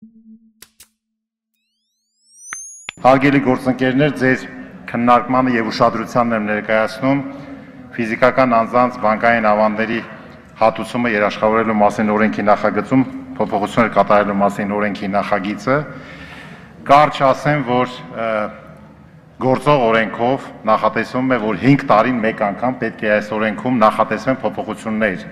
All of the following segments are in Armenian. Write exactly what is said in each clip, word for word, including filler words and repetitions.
Հարգելի գործընկերներ, ձեր քննարկմանը եւ ուշադրությանն եմ ներկայացնում ֆիզիկական անձանց բանկային ավանդների հատուցումը երաշխավորելու մասին օրենքի նախագծում փոփոխություններ կատարելու մասին օրենքի նախագիծը կարճ ասեմ, որ գործող օրենքով նախատեսվում է, որ հինգ տարին մեկ անգամ պետք է այս օրենքում նախատեսվեն փոփոխություններ։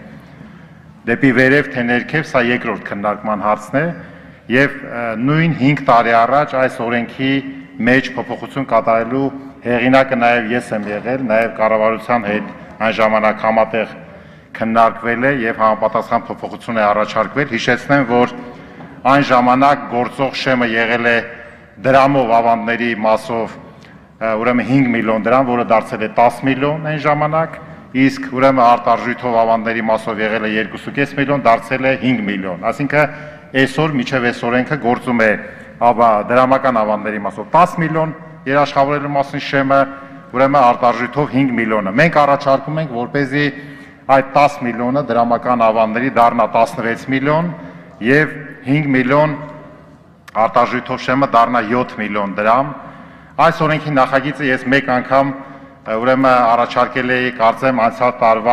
Դեպի վերև թե ներքև սա երկրորդ քննարկման հարցն է եւ նույն հինգ տարի առաջ այս օրենքի մեջ փոփոխություն կատարելու հեղինակը նաեւ ես եմ եղել, նաեւ կառավարության հետ այն ժամանակ համատեղ քննարկվել է եւ համապատասխան փոփոխություն է առաջարկվել։ Հիշեցնեմ, որ այն ժամանակ գործող շեմը եղել է դրամով ավանդների մասով ուրեմն հինգ միլիոն դրամ, որը դարձել է տասը միլիոն այն ժամանակ, իսկ ուրեմն արտարժույթով ավանդների մասով եղել է երկու կես միլիոն, դարձել է հինգ միլիոն։ Այսինքն այսօր միջև այս օրենքը գործում է դրամական ավանդների մասով տասը միլիոն երաշխավորելու մասին շեմը, ուրեմն արտարժույթով հինգ միլիոնը։ Մենք առաջարկում ենք, որպեսզի այդ տասը միլիոնը դրամական ավանդների դառնա տասնվեց միլիոն եւ հինգ միլիոն արտարժույթով շեմը դառնա յոթ միլիոն դրամ։ Այս օրենքի նախագիծը ես մեկ անգամ ուրեմն առաջարկել էի, կարծեմ անցյալ տարվա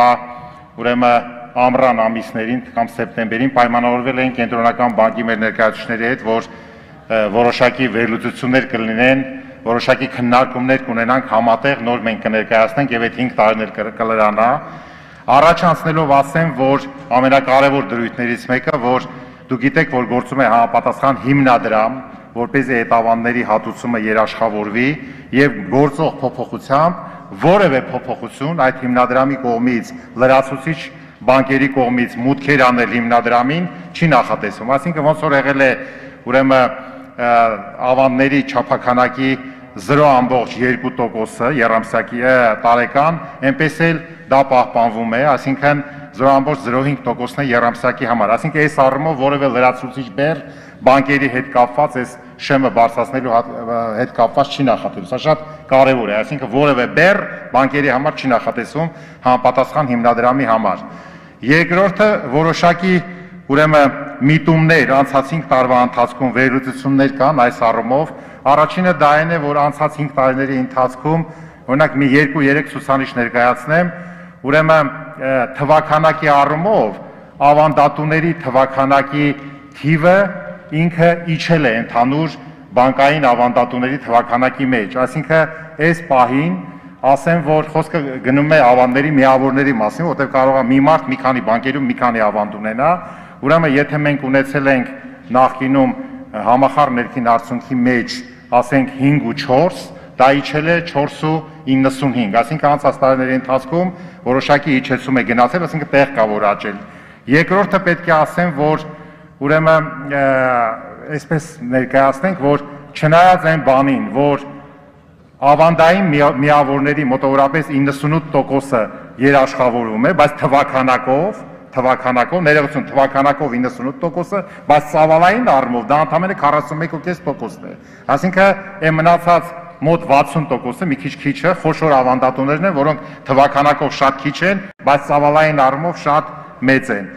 ուրեմն ամռան ամիսներին կամ սեպտեմբերին պայմանավորվել էին կենտրոնական բանկի մեր ներկայացուցիչների հետ, որ որոշակի վերլուծություններ կլինեն, որոշակի քննարկումներ կունենանք համատեղ, նոր մենք կներկայացնենք եւ այդ հինգ տարիներ կլրանա։ Առաջ անցնելով ասեմ, որ ամենակարևոր դրույթներից մեկը, որ դուք գիտեք, որ գործում է համապատասխան հիմնադրամ, որպեսզի այդ ավանդների հատուցումը երաշխավորվի եւ գործող փոփոխությամբ որևէ փոփոխություն այդ հիմնադրամի կողմից լրացուցիչ բանկերի կողմից մուտքեր անել հիմնադրամին չի նախատեսվում։ Այսինքն ոնց որ եղել է ուրեմն ավանդների չափականակի զրո ամբողջ երկու տոկոսը եռամսյակի տարեկան, այնպես էլ դա պահպանվում է, այսինքն զրո ամբողջ զրո հինգ տոկոսն է եռամսյակի համար։ Այսինքն այս առումով որևէ լրացուցիչ բեռ բանկերի հետ կապված այս շեմը բարձրացնելու հետ կապված չի նախատեսվում։ Սա շատ կարևոր է, այսինքն որևէ բեռ բանկերի համար չի նախատեսվում համապատասխան հիմնադրամի համար։ Երկրորդը որոշակի ուրեմն միտումներ անցած հինգ տարվա ընթացքում վերլուծություններ կան այս առումով։ Առաջինը դա այն է, որ անցած հինգ տարիների ընթացքում օրինակ մի երկու-երեք ցուցանիշ ներկայացնեմ, ուրեմն թվականակի առումով ավանդատուների թվականակի թիվը ինքը իջել է ընդհանուր բանկային ավանդատուների թվականակի մեջ, այսինքն այս պահին ասեմ, որ խոսքը գնում է ավանդների միավորների մասին, որտեղ կարող է մի մարդ մի քանի բանկերում մի քանի ավանդ ունենա, ուրեմն եթե մենք ունեցել ենք նախկինում համախառն ներքին արդյունքի մեջ, ասենք հինգ ու չորս, դա իջել է չորս ու իննսունհինգ, այսինքն անցած տարիների ընթացքում որոշակի իջեցում է գնացել, այսինքն տեղ կա որ աճել։ Երկրորդը պետք է ասեմ, որ ուրեմն այսպես ներկայացնենք, որ չնայած այն բանին, որ ավանդային միավորների մոտավորապես իննսունութ տոկոսը երաշխավորվում է, բայց թվականակով, թվականակով, ներողություն, թվականակով իննսունութ տոկոսը, բայց ծավալային առումով դա ընդամենը քառասունմեկ ու կես տոկոսն է։ Այսինքն այն մնացած մոտ վաթսուն տոկոսը մի քիչ քիչ է, խոշոր ավանդատուներն են, որոնք թվականակով շատ քիչ են, բայց ծավալային առումով շատ մեծ են։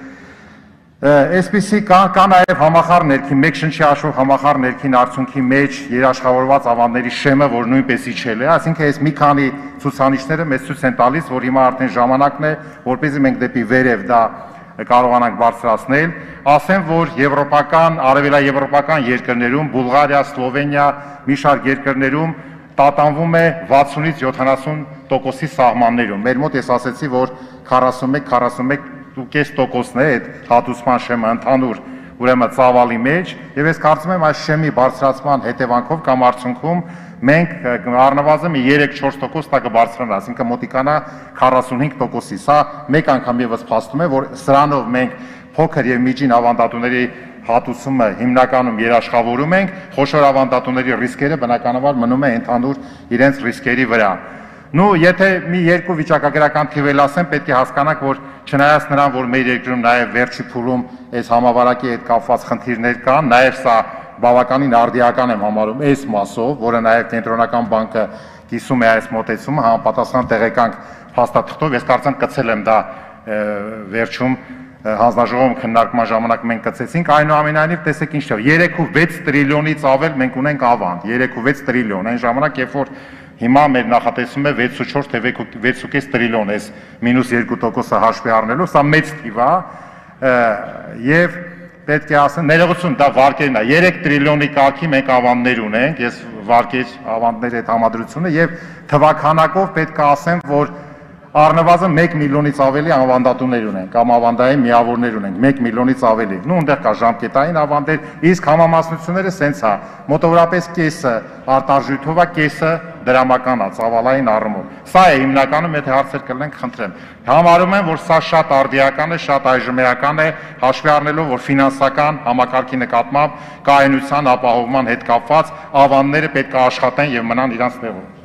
Այսպիսի կա, կա նաև համախառն ներքին, մեկ շնչի հաշվով համախառն ներքին արդյունքի մեջ երաշխավորված ավանդների շեմը, որ նույնպես իջել է, այսինքն այս մի քանի ցուցանիշները մեզ ցույց են տալիս, որ հիմա արդեն ժամանակն է, որպեսզի մենք դեպի վերև դա կարողանանք բարձրացնել։ Ասեմ, որ եվրոպական, արևելաեվրոպական երկրներում, Բուլղարիա, Սլովենիա, մի շարք երկրներում տատանվում է վաթսունից յոթանասուն տոկոսի սահմաններում։ Մեր մոտ ես ասեցի, որ քառասունմեկ քառասունմեկ ու կես տոկոսն է այդ հատուցման շեմը ընդհանուր ուրեմն ծավալի մեջ եւ ես կարծում եմ այս շեմի բարձրացման հետևանքով կամ արդյունքում մենք առնվազն երեք-չորս տոկոս տա կբարձրանա, այսինքն մոտիկանա քառասունհինգ տոկոսի։ Սա մեկ անգամ եւս փաստում է, որ սրանով մենք փոքր եւ միջին ավանդատուների հատուցումը հիմնականում երաշխավորում ենք, խոշոր ավանդատուների ռիսկերը բնականաբար մնում է ընդհանուր իրենց ռիսկերի վրա։ Նու եթե մի երկու վիճակագրական թիվել ասեմ, պետք է հասկանանք, որ չնայած նրան, որ մեր երկրում նաև վերջի փուլում այս համավարակի հետ կապված խնդիրներ կան, նաև սա բավականին արդիական եմ համարում այս մասով, որը նաև կենտրոնական բանկը կիսում է այս մոտեցումը համապատասխան տեղեկանք փաստաթղթով, ես կարծեմ կցել եմ դա վերջում հանձնաժողովում քննարկման ժամանակ մենք կցեցինք, այնուամենայնիվ տեսեք ինչ է, երեք ու վեց տրիլիոնից ավել մենք ունենք ավանդ, երեք ու վեց տրիլիոն, այն ժամանակ երբ որ հիմա մեր նախատեսում է վեց ու չորս թե վեց ու կես տրիլիոն, այս մինուս երկու տոկոսը հաշվի առնելով, սա մեծ թիվ է, եւ պետք է ասեմ, ներողություն, դա վարկերն է, երեք տրիլիոնի կարգի մենք ավանդներ ունենք, ես վարկեր ավանդների հետ համադրությունը եւ թվականակով պետք է ասեմ, որ առնվազն մեկ միլիոնից ավելի ավանդատուներ ունենք, կամ ավանդային միավորներ ունենք, մեկ միլիոնից ավելի, նու ընդեղ կա ժամկետային ավանդեր, իսկ համամասնությունները սենց է, մոտավորապես կեսը արտարժույթով է, կեսը դրամական է, ծավալային առումով, սա է հիմնականում, եթե հարցեր կլինեն, խնդրեմ, համարում եմ, որ սա շատ արդիական է, շատ այժմեական է, հաշվի առնելով, որ ֆինանսական համակարգի նկատմամբ կայունության ապահովման հետ կապված ավանդները պետք է աշխատեն եւ մնան իրանց տեղում։